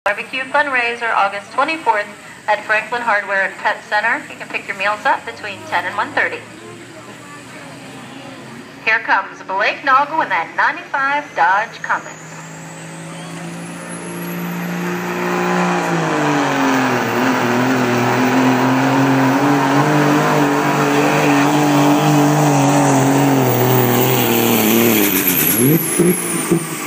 Barbecue fundraiser August 24th at Franklin Hardware and Pet Center. You can pick your meals up between 10 and 1:30. Here comes Blake Naugle in that 95 Dodge Comet. Thank you.